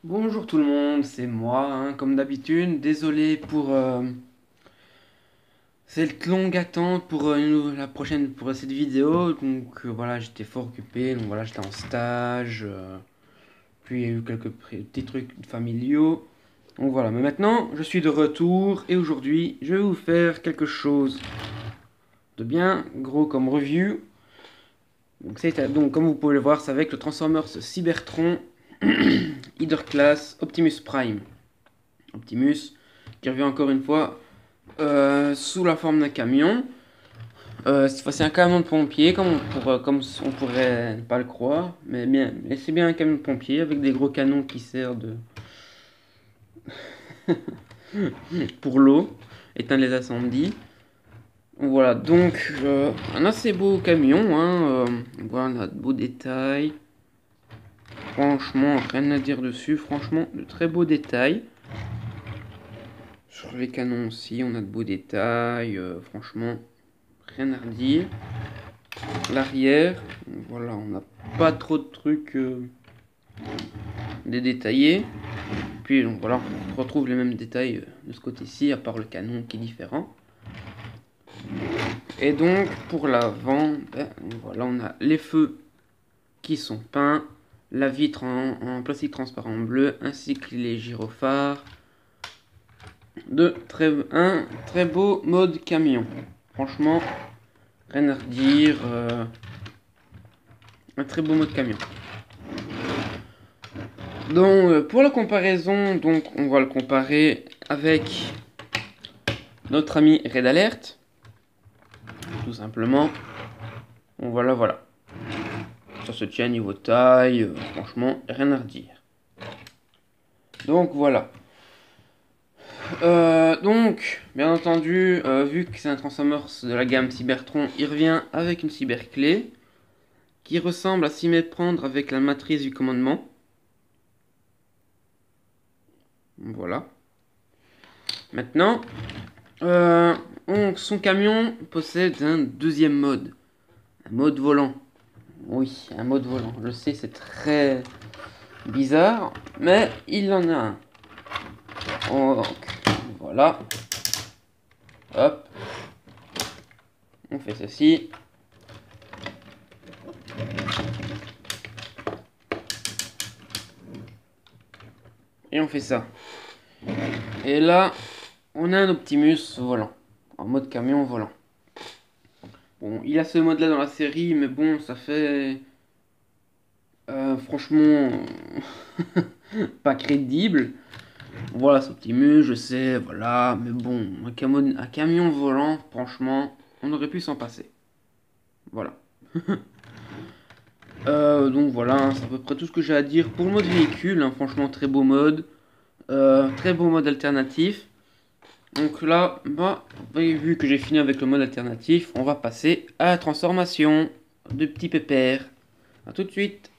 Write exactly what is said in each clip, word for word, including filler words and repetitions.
Bonjour tout le monde, c'est moi, hein, comme d'habitude. Désolé pour euh, cette longue attente pour euh, une- la prochaine pour cette vidéo. Donc euh, voilà, j'étais fort occupé. Donc voilà, j'étais en stage. Euh, puis il y a eu quelques pré- petits trucs familiaux. Donc voilà, mais maintenant je suis de retour et aujourd'hui je vais vous faire quelque chose de bien gros comme review. Donc, c'est, donc comme vous pouvez le voir, c'est avec le Transformers Cybertron Class Optimus Prime. Optimus qui revient encore une fois euh, sous la forme d'un camion. Euh, cette fois, c'est un camion de pompier, comme on, pourrait, comme on pourrait ne pas le croire. Mais, bien, mais c'est bien un camion de pompier avec des gros canons qui servent de... pour l'eau, éteindre les incendies. Voilà, donc euh, un assez beau camion. Hein, euh, voilà, de beaux détails. Franchement, rien à dire dessus. Franchement, de très beaux détails. Sur les canons aussi, on a de beaux détails. Euh, franchement, rien à redire. L'arrière, voilà, on n'a pas trop de trucs euh, détaillés. Puis donc voilà, on retrouve les mêmes détails euh, de ce côté-ci, à part le canon qui est différent. Et donc pour l'avant, ben, voilà, on a les feux qui sont peints, la vitre en, en plastique transparent bleu, ainsi que les gyrophares. De très, un très beau mode camion. Franchement, rien à redire. Euh, un très beau mode camion. Donc euh, pour la comparaison, donc on va le comparer avec notre ami Red Alert, tout simplement. Donc voilà, voilà. Ça se tient niveau taille, euh, franchement, rien à redire. Donc voilà. Euh, donc, bien entendu, euh, vu que c'est un Transformers de la gamme Cybertron, il revient avec une cyberclé qui ressemble à s'y méprendre avec la matrice du commandement. Voilà. Maintenant, euh, on, son camion possède un deuxième mode. Un mode volant. Oui, un mode volant. Je sais, c'est très bizarre, mais il en a un. Donc, voilà. Hop. On fait ceci. Et on fait ça. Et là, on a un Optimus volant. En mode camion volant. Bon, il a ce mode là dans la série, mais bon, ça fait... Euh, franchement... pas crédible. Voilà, c'est Optimus, je sais, voilà. Mais bon, un, camion, un camion volant, franchement, on aurait pu s'en passer. Voilà. euh, donc voilà, hein, c'est à peu près tout ce que j'ai à dire pour le mode véhicule. Hein, franchement, très beau mode. Euh, très beau mode alternatif. Donc là, bah, vu que j'ai fini avec le mode alternatif, on va passer à la transformation de petit pépère. A tout de suite.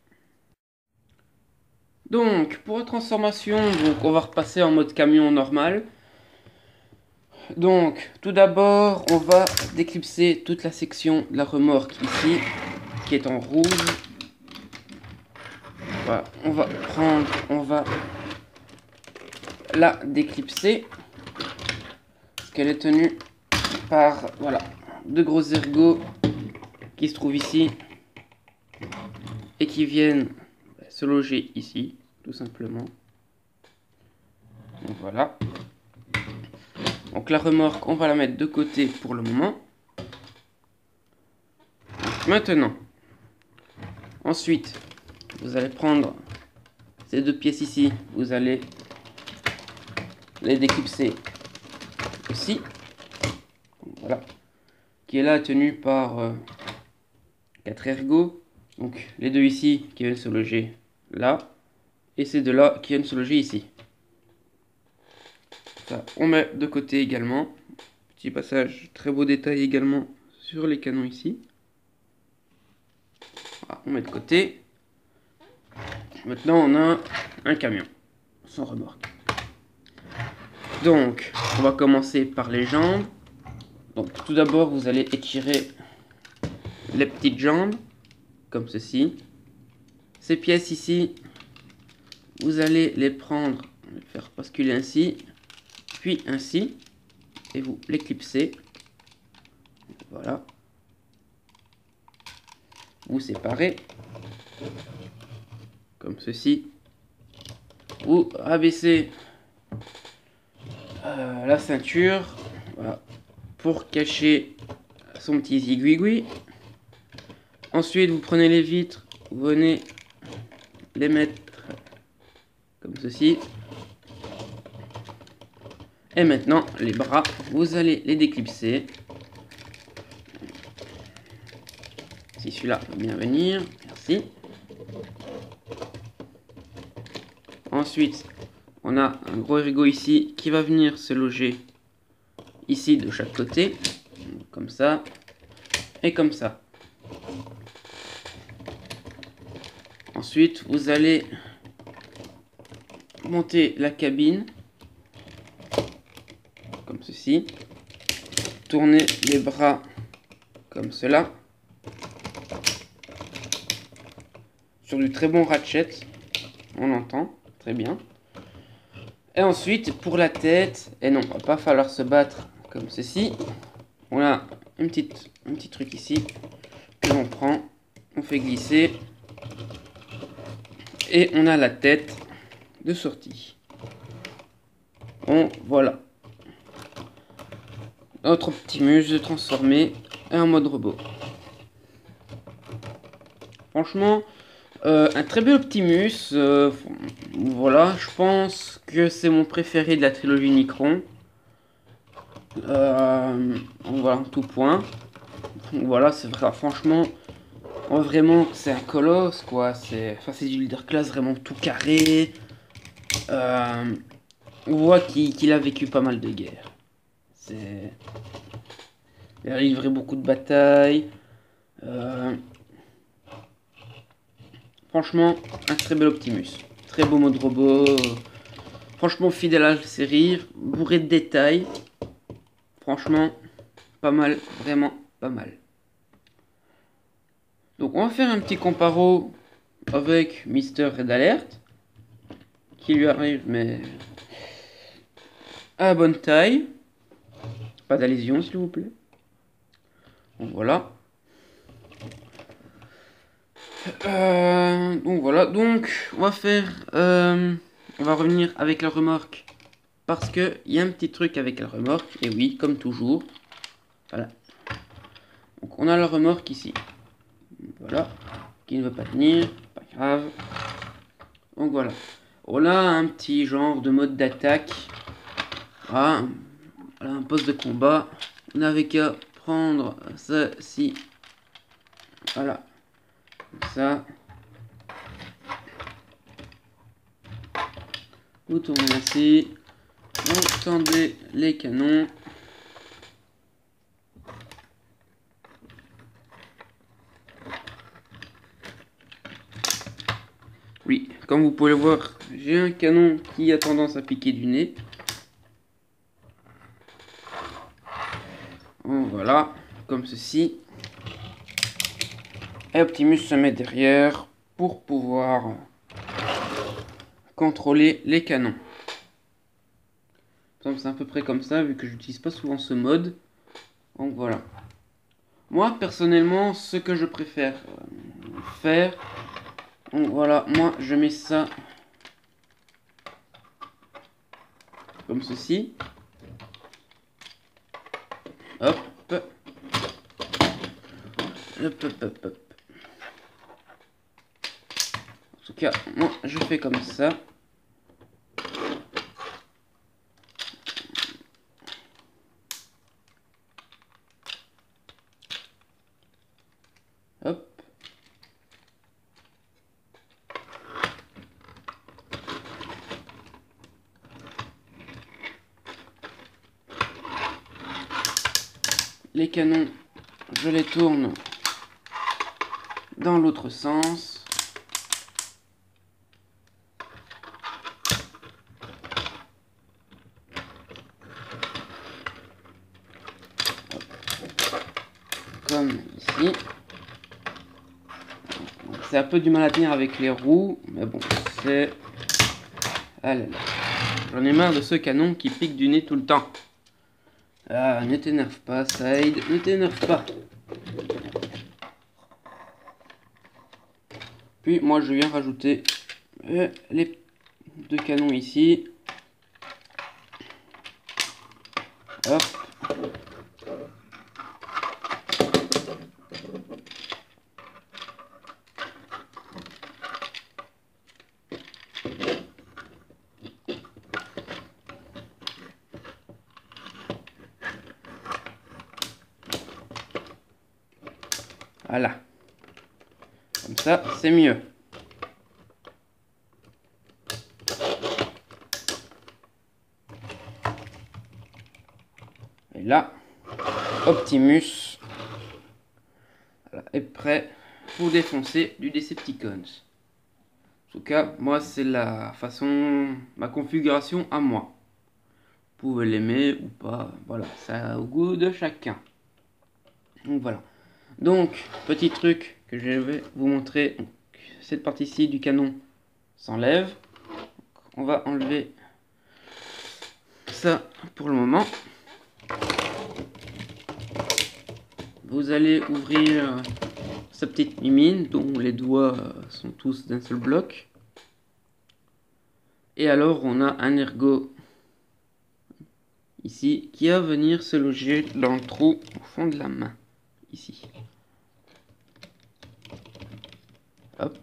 Donc, pour la transformation, donc, on va repasser en mode camion normal. Donc, tout d'abord, on va déclipser toute la section de la remorque ici, qui est en rouge. Voilà, on va prendre, on va la déclipser, parce qu'elle est tenue par, voilà, deux gros ergots qui se trouvent ici et qui viennent se loger ici, tout simplement. Donc voilà. Donc la remorque, on va la mettre de côté pour le moment. Maintenant, ensuite, vous allez prendre ces deux pièces ici, vous allez les déclipser aussi. Voilà. Qui est là tenu par euh, quatre ergots. Donc les deux ici qui viennent se loger là. Et ces deux là qui viennent se loger ici. Ça, on met de côté également. Petit passage, très beau détail également sur les canons ici. Voilà, on met de côté. Maintenant on a un camion sans remorque. Donc on va commencer par les jambes. Donc tout d'abord vous allez étirer les petites jambes comme ceci. Ces pièces ici, vous allez les prendre, les faire basculer ainsi, puis ainsi, et vous les clipsez. Voilà. Vous séparez, comme ceci. Vous rabaissez euh, la ceinture, voilà, pour cacher son petit zigouigoui. Ensuite, vous prenez les vitres, vous venez les mettre comme ceci. Et maintenant, les bras, vous allez les déclipser. Si celui-là peut bien venir, merci. Ensuite, on a un gros rigot ici qui va venir se loger ici de chaque côté, comme ça et comme ça. Ensuite, vous allez monter la cabine comme ceci, tourner les bras comme cela, sur du très bon ratchet, on l'entend très bien. Et ensuite, pour la tête, et non, il va pas falloir se battre comme ceci. On a une petite, un petit truc ici que l'on prend, on fait glisser et on a la tête de sortie. Bon, voilà. Notre Optimus transformé en mode robot. Franchement, euh, un très bel Optimus. Euh, voilà, je pense que c'est mon préféré de la trilogie Nicron. Euh, voilà, tout point. Voilà, c'est vrai, franchement, oh, vraiment, c'est un colosse, quoi. C'est, enfin, c'est du leader class vraiment tout carré. Euh, on voit qu'il qu'il a vécu pas mal de guerres. C'est, il a livré beaucoup de batailles. Euh, franchement, un très bel Optimus. Très beau mode robot. Franchement, fidèle à la série, bourré de détails. Franchement, pas mal, vraiment pas mal. Donc on va faire un petit comparo avec Mister Red Alert, qui lui arrive mais à la bonne taille. Pas d'adhésion s'il vous plaît. Donc voilà. Euh, donc voilà, donc on va faire, euh, on va revenir avec la remorque. Parce que il y a un petit truc avec la remorque, et oui, comme toujours. Voilà. Donc on a la remorque ici. Voilà. Qui ne veut pas tenir, pas grave. Donc voilà. On a un petit genre de mode d'attaque. Voilà. Voilà, un poste de combat. On n'avait qu'à prendre ça, si. Voilà. Comme ça. Vous tournez ainsi. On tendez les canons. Oui, comme vous pouvez le voir, j'ai un canon qui a tendance à piquer du nez. Voilà, comme ceci. Et Optimus se met derrière pour pouvoir contrôler les canons. C'est à peu près comme ça, vu que j'utilise pas souvent ce mode. Donc voilà. Moi, personnellement, ce que je préfère faire... Donc voilà, moi, je mets ça comme ceci. Hop. Hop, hop, hop, hop. En tout cas, moi, je fais comme ça. Hop. Les canons, je les tourne dans l'autre sens. Comme ici. C'est un peu du mal à tenir avec les roues, mais bon, c'est Ah là là. J'en ai marre de ce canon qui pique du nez tout le temps. Ah, ne t'énerve pas, Saïd, ne t'énerve pas. Puis moi je viens rajouter euh, les deux canons ici. Hop. Voilà. Comme ça, c'est mieux. Et là, Optimus voilà, est prêt pour défoncer du Decepticons. En tout cas, moi, c'est la façon, ma configuration à moi. Vous pouvez l'aimer ou pas, voilà, ça au goût de chacun. Donc voilà. Donc, petit truc que je vais vous montrer. Donc, cette partie-ci du canon s'enlève. On va enlever ça pour le moment. Vous allez ouvrir sa petite mimine dont les doigts sont tous d'un seul bloc. Et alors on a un ergot ici qui va venir se loger dans le trou au fond de la main. Ici. Hop.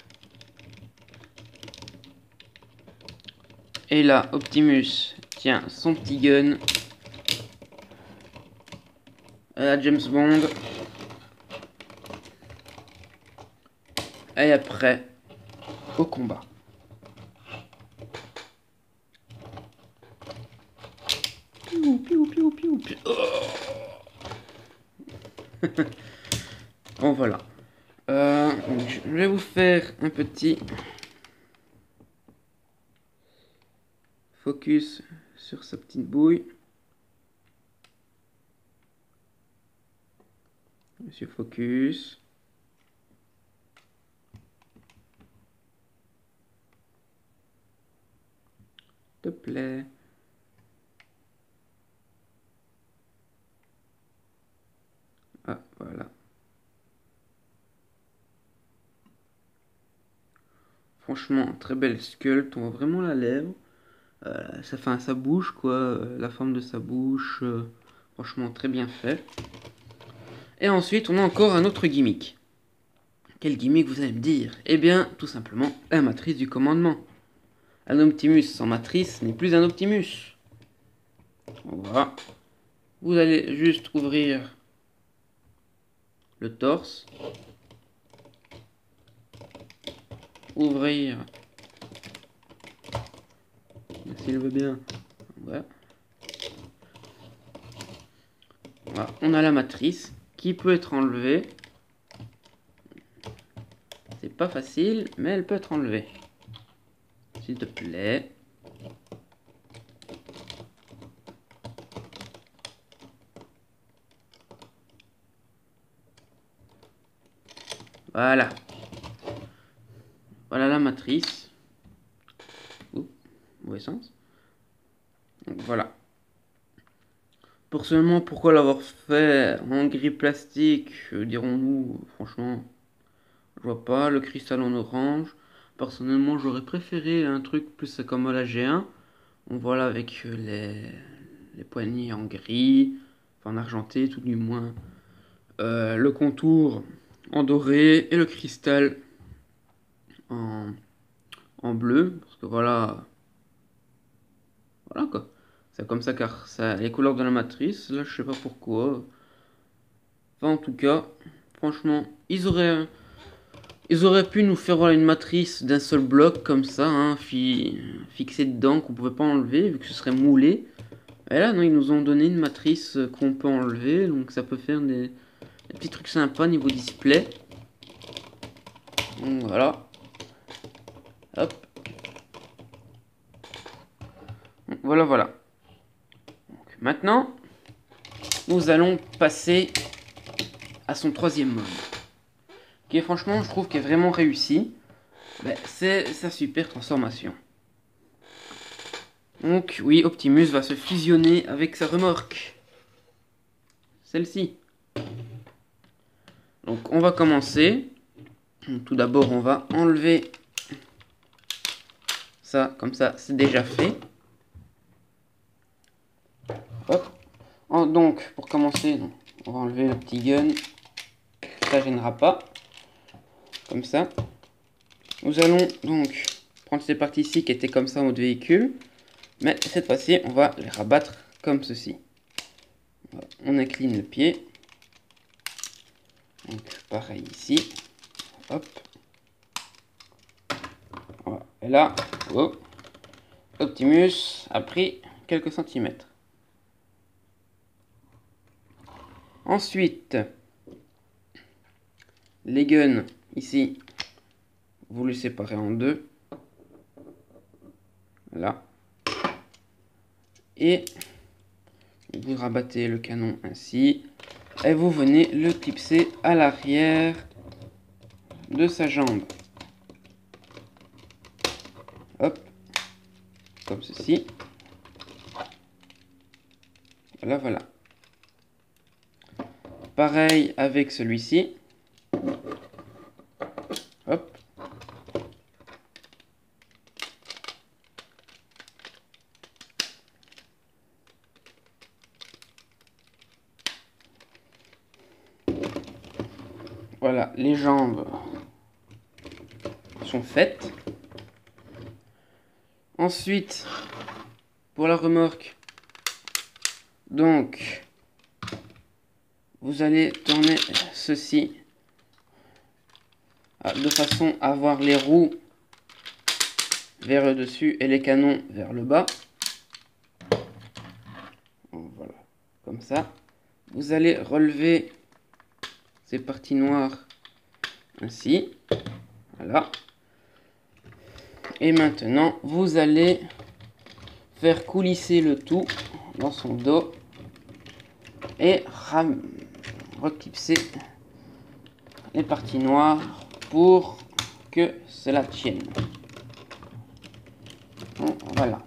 Et là, Optimus tient son petit gun à la James Bond. Et après, au combat. Piou, piou, piou, piou, piou. Oh. Bon, voilà. Euh, je vais vous faire un petit focus sur sa petite bouille. Monsieur Focus. S'il te plaît. Ah, voilà. Franchement, très belle sculpte. On voit vraiment la lèvre. Euh, ça fait sa bouche, quoi. Euh, la forme de sa bouche. Euh, franchement, très bien fait. Et ensuite, on a encore un autre gimmick. Quel gimmick, vous allez me dire? Eh bien, tout simplement, la matrice du commandement. Un Optimus sans matrice n'est plus un Optimus. Voilà. Vous allez juste ouvrir le torse. Ouvrir. S'il veut bien. Voilà. Voilà. On a la matrice qui peut être enlevée. C'est pas facile, mais elle peut être enlevée. S'il te plaît. Voilà. Voilà la matrice. Ouh, mauvais sens. Donc voilà. Pour seulement pourquoi l'avoir fait en gris plastique, dirons-nous, franchement, je vois pas. Le cristal en orange. Personnellement, j'aurais préféré un truc plus comme la G un. On voit là avec les, les poignées en gris, enfin en argenté tout du moins. Euh, le contour en doré et le cristal en, en bleu. Parce que voilà, voilà quoi. C'est comme ça car ça les couleurs de la matrice. Là, je sais pas pourquoi. Enfin, en tout cas, franchement, ils auraient, ils auraient pu nous faire voilà, une matrice d'un seul bloc comme ça, hein, fi, fixée dedans, qu'on pouvait pas enlever vu que ce serait moulé. Et là, non, ils nous ont donné une matrice qu'on peut enlever, donc ça peut faire des, des petits trucs sympas niveau display. Donc voilà. Hop. Donc, voilà, voilà. Donc, maintenant, nous allons passer à son troisième mode. Qui est franchement, je trouve, qui est vraiment réussi. Ben, c'est sa super transformation. Donc oui, Optimus va se fusionner avec sa remorque. Celle-ci. Donc on va commencer. Tout d'abord on va enlever ça, comme ça c'est déjà fait. Hop. Donc pour commencer, on va enlever le petit gun. Ça gênera pas. Comme ça. Nous allons donc prendre ces parties-ci qui étaient comme ça en mode véhicule. Mais cette fois-ci, on va les rabattre comme ceci. On incline le pied. Donc pareil ici. Hop. Voilà. Et là, oh, Optimus a pris quelques centimètres. Ensuite, les guns, ici, vous les séparez en deux. Là. Et vous rabattez le canon ainsi. Et vous venez le clipser à l'arrière de sa jambe. Hop. Comme ceci. Voilà, voilà. Pareil avec celui-ci. Hop. Voilà, les jambes sont faites. Ensuite, pour la remorque, donc, vous allez tourner ceci de façon à avoir les roues vers le dessus et les canons vers le bas. Voilà, comme ça. Vous allez relever ces parties noires ainsi. Voilà. Et maintenant, vous allez faire coulisser le tout dans son dos et reclipser les parties noires pour que cela tienne. Bon, voilà.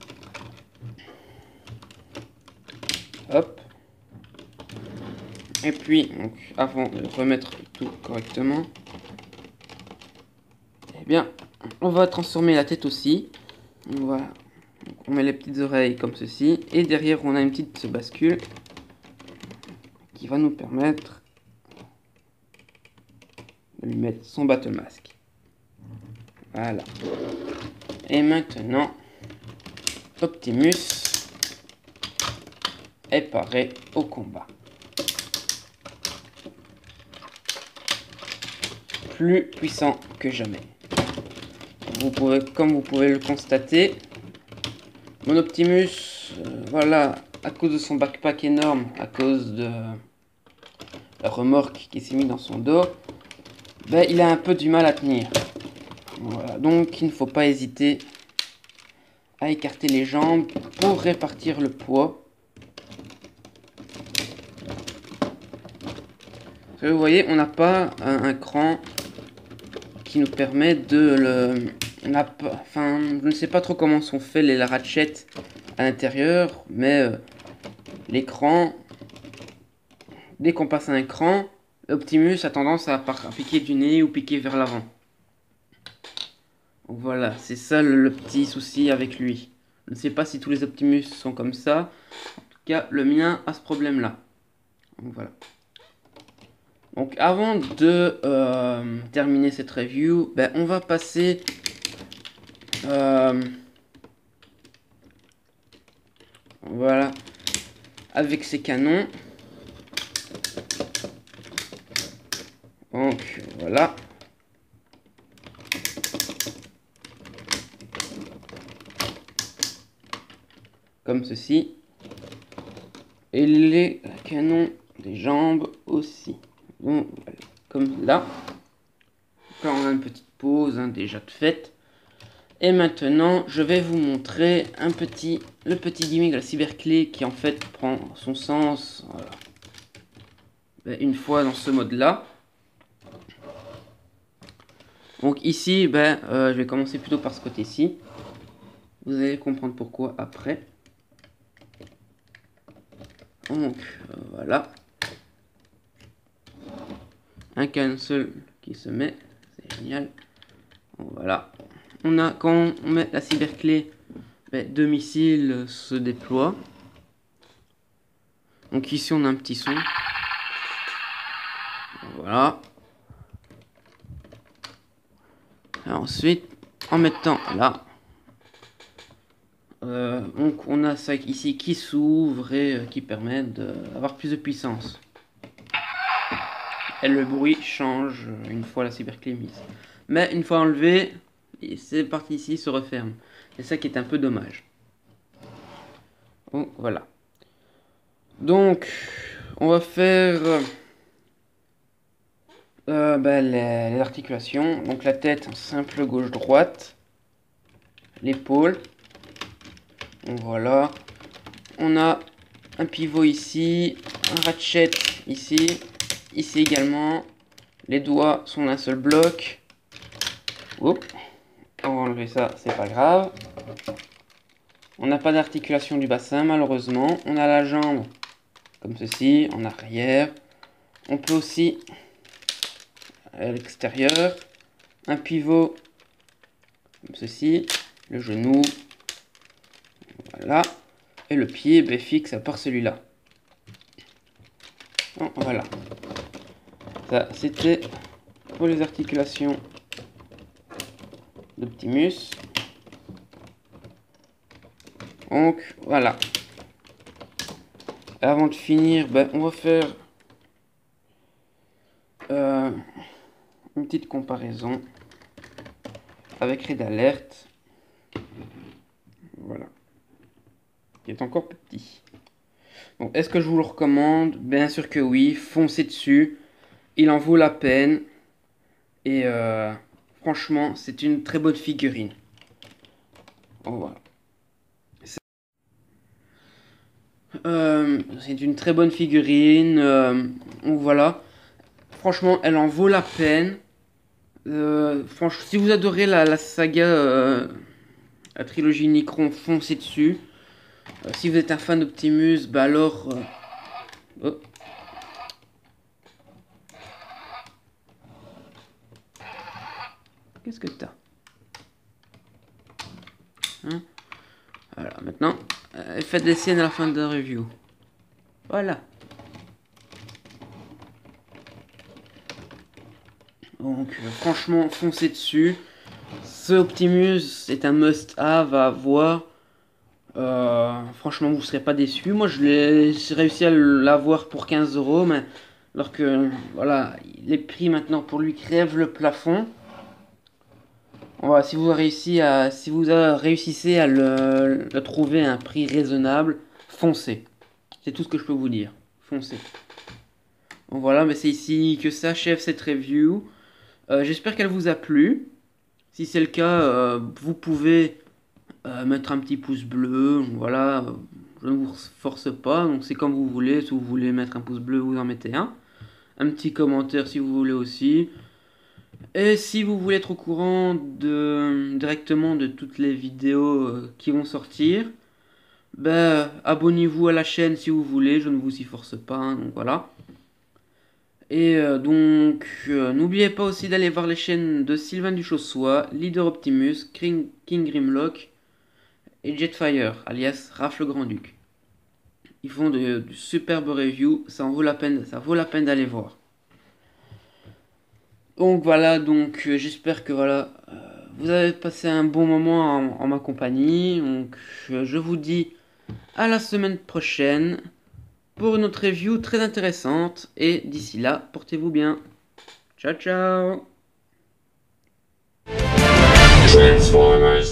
Hop. Et puis, donc, avant de remettre tout correctement, eh bien, on va transformer la tête aussi. Voilà. Donc, on met les petites oreilles comme ceci. Et derrière, on a une petite bascule qui va nous permettre de lui mettre son battle masque. Voilà. Et maintenant, Optimus est paré au combat. Plus puissant que jamais. Vous pouvez, comme vous pouvez le constater, mon Optimus, euh, voilà, à cause de son backpack énorme, à cause de la remorque qui s'est mise dans son dos, ben, il a un peu du mal à tenir. Voilà, donc il ne faut pas hésiter à écarter les jambes pour répartir le poids. Parce que vous voyez, on n'a pas un, un cran qui nous permet de le... On a pas, enfin, je ne sais pas trop comment sont faits les ratchets à l'intérieur, mais euh, l'écran, dès qu'on passe à un cran, Optimus a tendance à, à piquer du nez ou piquer vers l'avant. Donc voilà, c'est ça le, le petit souci avec lui. Je ne sais pas si tous les Optimus sont comme ça. En tout cas, le mien a ce problème-là. Donc voilà. Donc avant de euh, terminer cette review, ben, on va passer euh, voilà, avec ces canons. Donc voilà. Comme ceci. Et les canons des jambes aussi. Donc, voilà, comme là. Là on a une petite pause hein, déjà de fait. Et maintenant je vais vous montrer un petit, le petit gimmick de la cyberclé qui en fait prend son sens voilà, ben, une fois dans ce mode là. Donc ici ben, euh, je vais commencer plutôt par ce côté-ci. Vous allez comprendre pourquoi après. Donc euh, voilà. Un cancel qui se met. C'est génial. Bon, voilà. On a, quand on met la cyberclé, ben, deux missiles se déploient. Donc ici on a un petit son. Voilà. Et ensuite, en mettant là, euh, donc on a ça ici qui s'ouvre et euh, qui permet d'avoir plus de puissance. Et le bruit change une fois la cyberclé mise. Mais une fois enlevé, ces parties ici se referment. C'est ça qui est un peu dommage. Donc voilà. Donc on va faire euh, bah, les, les articulations. Donc la tête simple gauche-droite. L'épaule. Donc voilà. On a un pivot ici. Un ratchet ici. Ici également. Les doigts sont d'un seul bloc. Oups. On va enlever ça, c'est pas grave. On n'a pas d'articulation du bassin malheureusement. On a la jambe comme ceci, en arrière. On peut aussi, à l'extérieur, un pivot comme ceci. Le genou. Voilà. Et le pied ben, fixe à part celui-là. Bon, voilà. Ça, c'était pour les articulations d'Optimus. Donc, voilà. Avant de finir, ben, on va faire euh, une petite comparaison avec Red Alert. Voilà. Qui est encore petit. Donc, est-ce que je vous le recommande? Bien sûr que oui. Foncez dessus. Il en vaut la peine. Et euh, franchement, c'est une très bonne figurine. Donc, voilà. Euh, c'est une très bonne figurine. Euh, donc voilà. Franchement, elle en vaut la peine. Euh, franchement, si vous adorez la, la saga, euh, la trilogie Necron, foncez dessus. Euh, si vous êtes un fan d'Optimus, bah alors... Euh... Oh. Qu'est-ce que t'as hein? Voilà, maintenant, euh, faites des scènes à la fin de la review. Voilà. Donc, euh, franchement, foncez dessus. Ce Optimus est un must-have à avoir. Euh, franchement, vous ne serez pas déçus. Moi, je l'ai réussi à l'avoir pour quinze euros, mais alors que, voilà, les prix maintenant pour lui crèvent le plafond. Voilà, si vous réussi à, si vous réussissez à le, le trouver à un prix raisonnable, foncez. C'est tout ce que je peux vous dire. Foncez. Bon, voilà, mais c'est ici que s'achève cette review. Euh, J'espère qu'elle vous a plu. Si c'est le cas, euh, vous pouvez euh, mettre un petit pouce bleu. Voilà, je ne vous force pas, donc c'est comme vous voulez. Si vous voulez mettre un pouce bleu, vous en mettez un. Un petit commentaire si vous voulez aussi. Et si vous voulez être au courant de, directement de toutes les vidéos euh, qui vont sortir, ben, abonnez-vous à la chaîne si vous voulez, je ne vous y force pas, hein, donc voilà. Et euh, donc, euh, n'oubliez pas aussi d'aller voir les chaînes de Sylvain Duchossois, Leader Optimus, King, King Grimlock et Jetfire, alias Raph le Grand-Duc. Ils font de, de superbes reviews, ça en vaut la peine, ça vaut la peine d'aller voir. Donc voilà, donc euh, j'espère que voilà, euh, vous avez passé un bon moment en, en ma compagnie. Donc euh, je vous dis à la semaine prochaine pour une autre review très intéressante. Et d'ici là, portez-vous bien. Ciao ciao. Transformers.